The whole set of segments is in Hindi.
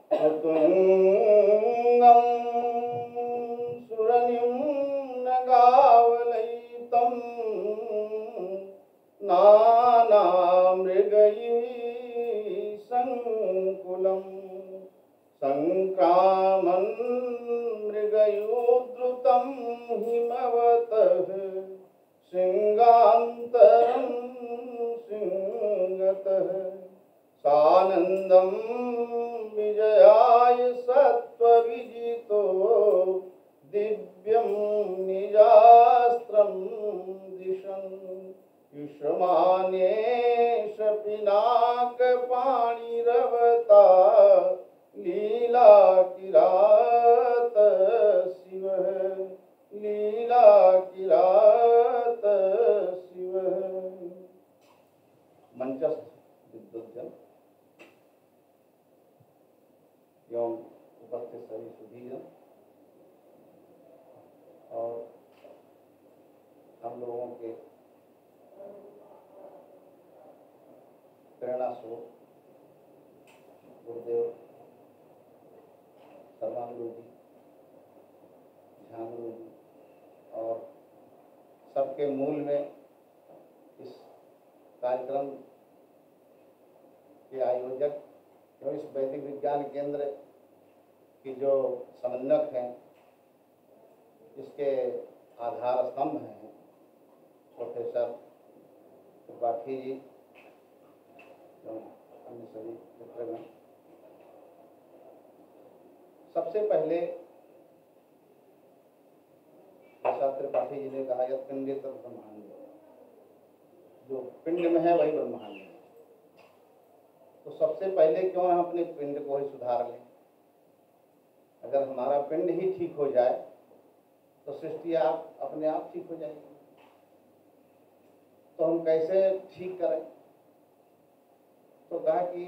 ऋतुंगं सुरनिं नगावलयितं नानामृगैः संकुलं संक्रामन् मृगयोद्धृतं हिमवतः सिंगान्तरं सिंगतः सानन्दं विजयाय सत्त्वविजितो दिव्यं निजास्त्रं दिशन् युष्मानेश पिनाकपाणिरवता लीलाकिरात शिवः लीलाकिरात शिवः। मंचस्थ विद्वज्जन एवं उपस्थित सभी सुधीजन और हम लोगों के प्रेरणा स्रोत गुरुदेव सर्वांगुरु जी, झांगुरु जी और सबके मूल में इस कार्यक्रम के आयोजक एवं इस वैदिक विज्ञान केंद्र की जो समन्वयक हैं, इसके आधार स्तंभ हैं प्रोफेसर त्रिपाठी जी एवं अन्य सभी मित्रगण। सबसे पहले जैसा त्रिपाठी जी ने कहा, यत् पिंडे तत् ब्रह्मांड, जो पिंड में है वही ब्रह्मांड है। तो सबसे पहले क्यों हम अपने पिंड को ही सुधार लें। अगर हमारा पिंड ही ठीक हो जाए तो सृष्टि आप अपने आप ठीक हो जाएगी। तो हम कैसे ठीक करें। तो कहा कि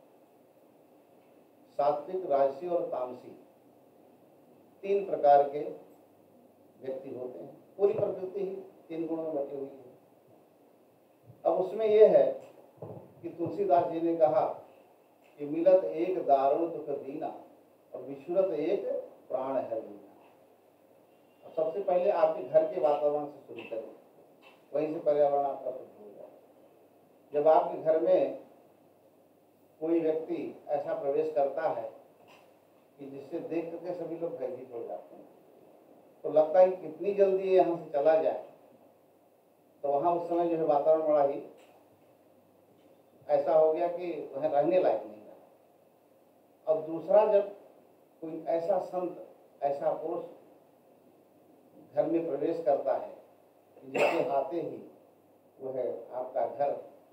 सात्विक, राजसी और तामसी 3 प्रकार के व्यक्ति होते हैं। पूरी प्रकृति ही 3 गुणों में बटी हुई है। अब उसमें यह है कि तुलसीदास जी ने कहा कि मिलत एक दारुण दुख दीना और विशुरत एक प्राण है लीना। सबसे पहले आपके घर के वातावरण से शुरू करें, वहीं से पर्यावरण आपका शुद्ध हो जाए। जब आपके घर में कोई व्यक्ति ऐसा प्रवेश करता है कि जिससे देख करके सभी लोग भयभीत हो जाते हैं, तो लगता है कि कितनी जल्दी ये यहाँ से चला जाए। तो वहाँ उस समय जो है वातावरण बड़ा ही ऐसा हो गया कि वह रहने लायक नहीं रहा। और दूसरा, जब कोई ऐसा संत, ऐसा पुरुष घर में प्रवेश करता है कि जिसके आते ही वह आपका घर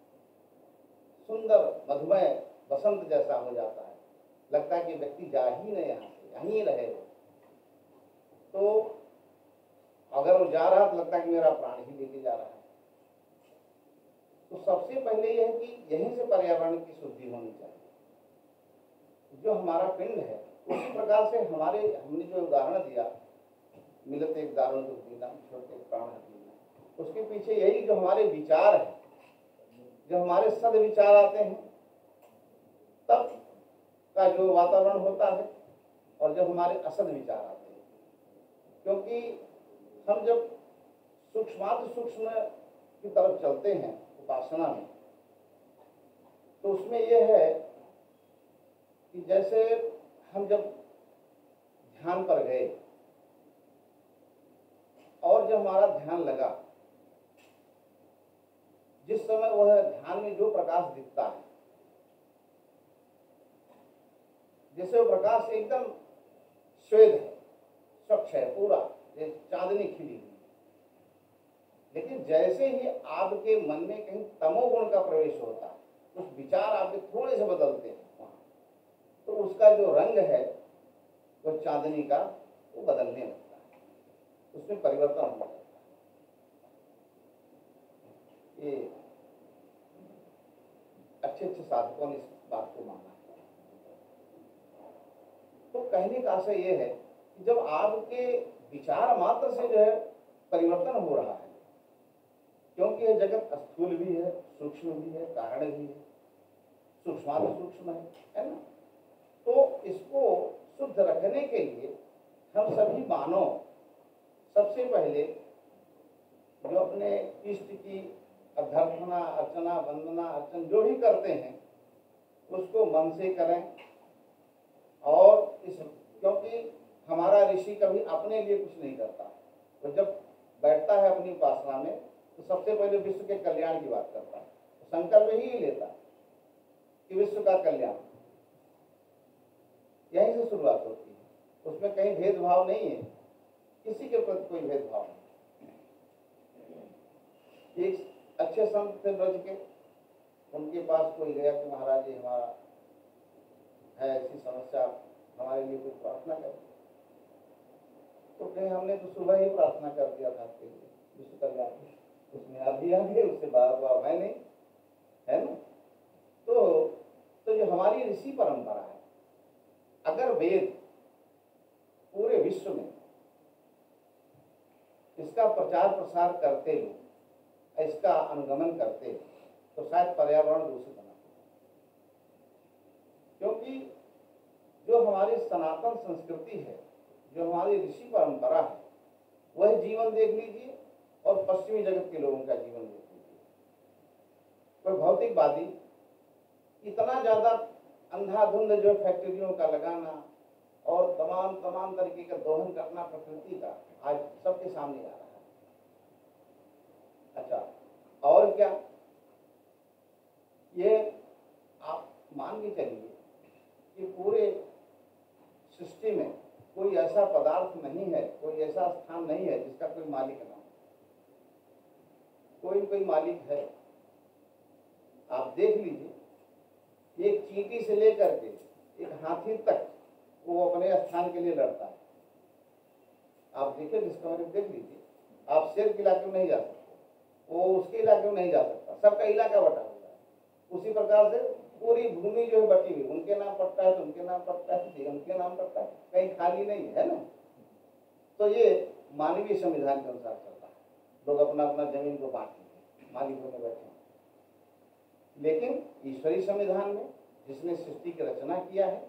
सुंदर मधुमय बसंत जैसा हो जाता है, लगता है कि व्यक्ति जा ही नहीं यहाँ से, यहीं रहे। तो अगर वो जा रहा तो लगता है कि मेरा प्राण ही लेके जा रहा है। तो सबसे पहले यह है कि यहीं से पर्यावरण की शुद्धि होनी चाहिए। जो हमारा पिंड है उसी प्रकार से हमने जो उदाहरण दिया, मिलत एक दारुण दुख दीना, छोटे प्राण दीना, उसके पीछे यही जो हमारे विचार है, जब हमारे सद विचार आते हैं तब का जो वातावरण होता है, और जब हमारे असद विचार आते हैं। क्योंकि हम जब सूक्ष्माति सूक्ष्म की तरफ चलते हैं उपासना में, तो उसमें यह है कि जैसे हम जब ध्यान पर गए और जब हमारा ध्यान लगा, जिस समय वह ध्यान में जो प्रकाश दिखता है, जैसे वो प्रकाश एकदम श्वेत है, स्वच्छ है, पूरा चांदनी खिली हुई। लेकिन जैसे ही आपके मन में कहीं तमोगुण का प्रवेश होता है, कुछ विचार आपके थोड़े से बदलते हैं वहां, तो उसका जो रंग है वो चांदनी का वो बदलने लगता है, उसमें परिवर्तन होने लगता है। ये अच्छे अच्छे साधकों ने इस बात को माना है। तो कहने का आशय यह है कि जब आपके विचार मात्र से जो है परिवर्तन हो रहा है, क्योंकि यह जगत स्थूल भी है, सूक्ष्म भी है, कारण भी है, सूक्ष्माति सूक्ष्म है ना। तो इसको शुद्ध रखने के लिए हम सभी मानव सबसे पहले जो अपने इष्ट की अभ्यर्थना, अर्चना, वंदना, अर्चन जो भी करते हैं उसको मन से करें। और इस क्योंकि हमारा ऋषि कभी अपने लिए कुछ नहीं करता, तो जब बैठता है अपनी उपासना में तो सबसे पहले विश्व के कल्याण की बात करता है, तो संकल्प ही लेता है कि विश्व का कल्याण, यहीं से शुरुआत होती है। उसमें कहीं भेदभाव नहीं है, किसी के प्रति कोई भेदभाव नहीं। एक अच्छे संत थे ब्रज के, उनके पास कोई गया कि महाराज जी हमारा है ऐसी समस्या, हमारे लिए कुछ प्रार्थना करें। तो कहे हमने तो सुबह ही प्रार्थना कर दिया था आपके लिए विश्व कल्याण, उसमें अभी आ गए, उससे बात है नहीं, है ना। तो ये हमारी ऋषि परंपरा है। अगर वेद पूरे विश्व में इसका प्रचार प्रसार करते हो, इसका अनुगमन करते तो शायद पर्यावरण दूषित होना, क्योंकि जो हमारी सनातन संस्कृति है, जो हमारी ऋषि परंपरा है, वह जीवन देख लीजिए और पश्चिमी जगत के लोगों का जीवन देख लीजिए। कोई भौतिकवादी इतना ज्यादा अंधाधुंध जो फैक्ट्रियों का लगाना और तमाम तरीके का दोहन करना प्रकृति का आज सबके सामने आ रहा है। अच्छा, और क्या, ये आप मान के चलिए कि पूरे सृष्टि में कोई ऐसा पदार्थ नहीं है, कोई ऐसा स्थान नहीं है जिसका कोई मालिक ना हो। कोई मालिक है। आप देख लीजिए, एक चींटी से लेकर के एक हाथी तक वो अपने स्थान के लिए लड़ता है। आप देखिए, डिस्कवरी देख लीजिए, आप शेर के इलाके में नहीं जा सकते, वो उसके इलाके में नहीं जा सकता, सबका इलाका बटा हुआ है। उसी प्रकार से पूरी भूमि जो है बटी हुई, उनके नाम पड़ता है तो उनके नाम पड़ता है, उनके नाम पड़ता है, कहीं खाली नहीं है ना। तो ये मानवीय संविधान के अनुसार चलता है, लोग अपना अपना जमीन को बांटते, मालिक होने बैठे। लेकिन ईश्वरीय संविधान में जिसने सृष्टि की रचना किया है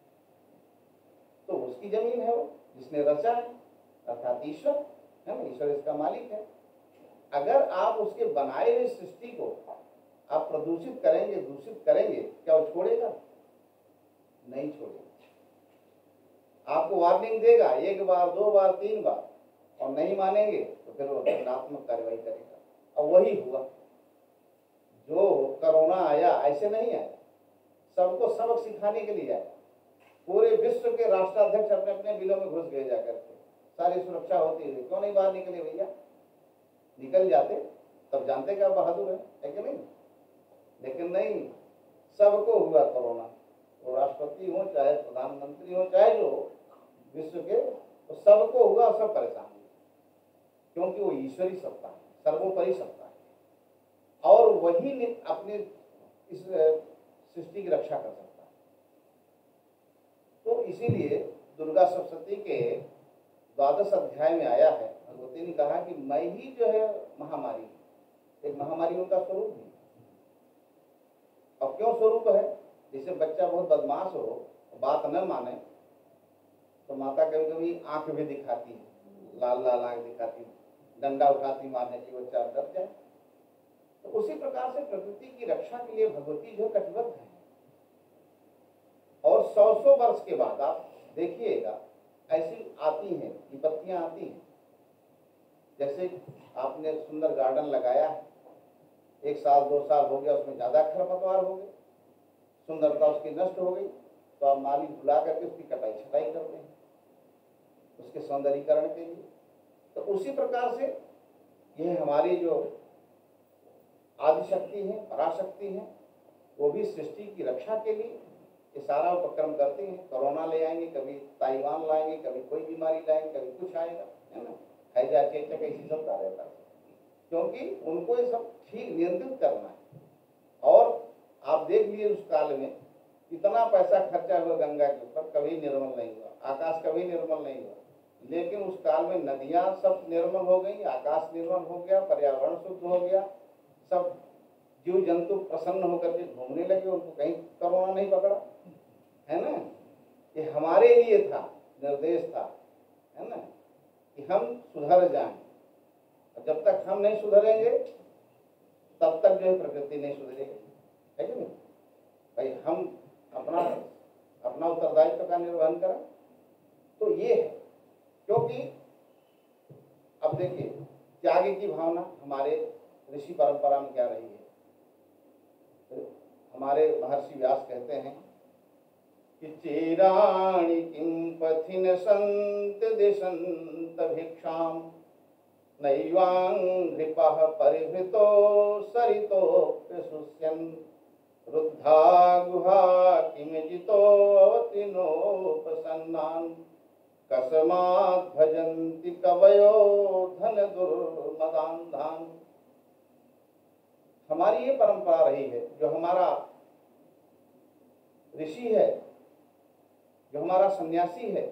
तो उसकी जमीन है, वो जिसने रचा है अर्थात ईश्वर है ना, ईश्वर इसका मालिक है। अगर आप उसके बनाए हुए सृष्टि को आप प्रदूषित करेंगे, दूषित करेंगे, क्या वो छोड़ेगा? नहीं छोड़ेगा। आपको वार्निंग देगा 1 बार, 2 बार, 3 बार, और नहीं मानेंगे तो फिर वो दंडात्मक कार्रवाई करेगा। और वही हुआ, जो कोरोना आया ऐसे नहीं आया, सबको सबक सिखाने के लिए आया। पूरे विश्व के राष्ट्राध्यक्ष अपने अपने बिलों में घुस गए जाकर के, सारी सुरक्षा होती है, क्यों नहीं बाहर निकले भैया? निकल जाते तब जानते कि आप बहादुर है कि नहीं। लेकिन नहीं, सबको हुआ कोरोना, वो राष्ट्रपति हो चाहे प्रधानमंत्री हो चाहे जो विश्व के, तो सबको हुआ, सब परेशान हुए, क्योंकि वो ईश्वरी सत्ता है, सर्वोपरि सत्ता है, और वही अपने इस सृष्टि की रक्षा कर सकता है। तो इसीलिए दुर्गा सप्तशती के 12 अध्याय में आया है, भगवती ने कहा कि मैं ही जो है महामारी, एक महामारी उनका स्वरूप है। और क्यों स्वरूप है? जैसे बच्चा बहुत बदमाश हो, बात न माने, तो माता कभी कभी आंख भी दिखाती है, लाल लाल आंख दिखाती, डंडा उठाती मारने की, बच्चा डर जाए। तो उसी प्रकार से प्रकृति की रक्षा के लिए भगवती जो कटिबद्ध है। और 100 वर्ष के बाद आप देखिएगा ऐसी आती हैं, विपत्तियां आती हैं। जैसे आपने सुंदर गार्डन लगाया है, 1 साल 2 साल हो गया, उसमें ज्यादा खरपतवार हो गए, सुंदरता उसकी नष्ट हो गई, तो आप माली बुला करके उसकी कटाई छटाई करते हैं उसके सौंदर्यीकरण के लिए। तो उसी प्रकार से यह हमारी जो आदिशक्ति है, पराशक्ति है, वो भी सृष्टि की रक्षा के लिए ये सारा उपक्रम करते हैं। कोरोना ले आएंगे, कभी ताइवान लाएंगे, कभी कोई बीमारी लाएंगे, कभी कुछ आएगा, है ना, हैजा चेचक ऐसी चलता रहता है, क्योंकि उनको ये सब ठीक नियंत्रित करना है। और आप देख लिए उस काल में कितना पैसा खर्चा हुआ गंगा के ऊपर, कभी निर्मल नहीं हुआ, आकाश कभी निर्मल नहीं हुआ। लेकिन उस काल में नदियां सब निर्मल हो गई, आकाश निर्मल हो गया, पर्यावरण शुद्ध हो गया, सब जीव जंतु प्रसन्न होकर के घूमने लगे, उनको कहीं कोरोना नहीं पकड़ा, है ना। ये हमारे लिए था, निर्देश था, है ना, कि हम सुधर जाएं। और जब तक हम नहीं सुधरेंगे तब तक जो है प्रकृति नहीं सुधरेगी, है कि नहीं भाई। हम अपना उत्तरदायित्व का निर्वहन करें। तो ये है, क्योंकि अब देखिए त्याग की भावना हमारे ऋषि परंपरा में क्या रही है। तो हमारे महर्षि व्यास कहते हैं कि चेराणि किं पथिन संत दिशंत भिक्षाम नैवांघ्रिपः परिभृतो सरितोऽप्यशुष्यन् रुद्धा गुहा किमिजितो अवतीर्णोपसन्नान् कस्मात् भजन्ति कवयो धन दुर्मदान्धान्। हमारी ये परंपरा रही है, जो हमारा ऋषि है, जो हमारा सन्यासी है,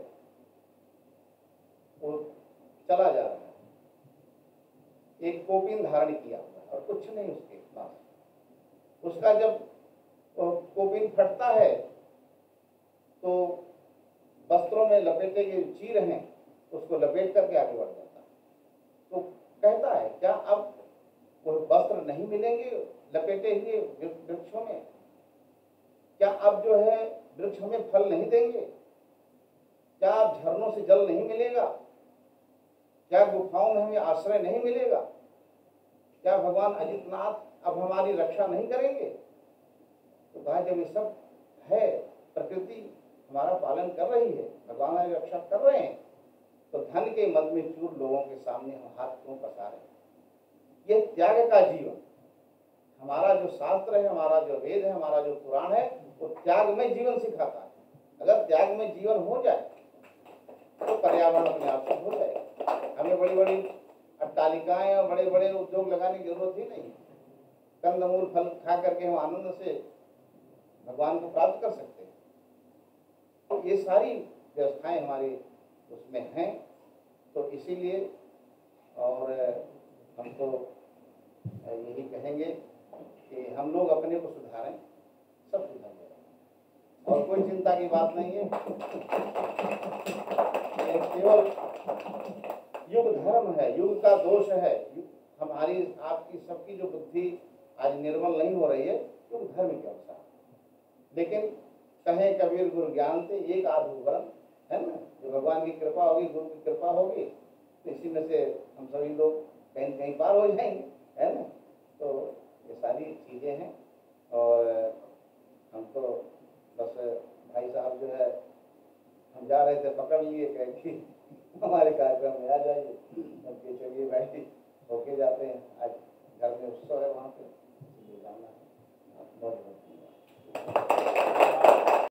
वो चला जा रहा है, एक कोपिन धारण किया हुआ है और कुछ नहीं उसके पास। उसका जब कोपिन फटता है तो वस्त्रों में लपेटे के चीर हैं, उसको लपेट करके आगे बढ़ जाता है। तो कहता है क्या अब वो वस्त्र नहीं मिलेंगे लपेटे हुए वृक्षों में? क्या अब जो है वृक्ष हमें फल नहीं देंगे? क्या अब झरनों से जल नहीं मिलेगा? क्या गुफाओं में हमें आश्रय नहीं मिलेगा? क्या भगवान अजितनाथ अब हमारी रक्षा नहीं करेंगे? तो कहा जब ये सब है, प्रकृति हमारा पालन कर रही है, भगवान हमारी रक्षा कर रहे हैं, तो धन के मद में चूर लोगों के सामने हम हाथ क्यों पसारें? ये त्याग का जीवन, हमारा जो शास्त्र है, हमारा जो वेद है, हमारा जो पुराण है, वो त्याग में जीवन सिखाता है। अगर त्याग में जीवन हो जाए तो पर्यावरण अपने आप से हो जाएगा। हमें बड़ी बड़ी अट्टालिकाएं और बड़े बड़े उद्योग लगाने की जरूरत ही नहीं। कंदमूल फल खा करके हम आनंद से भगवान को प्राप्त कर सकते हैं। तो ये सारी व्यवस्थाएं हमारी उसमें हैं। तो इसीलिए और हम तो यही कहेंगे कि हम लोग अपने को सुधारें, सब सुधार जाएगा और कोई चिंता की बात नहीं है। केवल युग धर्म है, युग का दोष है। हमारी आपकी सबकी जो बुद्धि आज निर्मल नहीं हो रही है युग धर्म के अनुसार। लेकिन कहें कबीर गुरु ज्ञान से एक आधुवरण है ना, जो भगवान की कृपा होगी, गुरु की कृपा होगी, तो इसी में से हम सभी लोग कहीं कहीं पार हो जाएंगे, है ना। तो ये सारी चीज़ें हैं और हम तो बस भाई साहब जो है, हम जा रहे थे पकड़ लिए कह कि हमारे कार्यक्रम में आ जाइए, सबके चलिए भाई होके जाते हैं। आज घर में उत्सव है, वहाँ पे जाना है। बहुत बहुत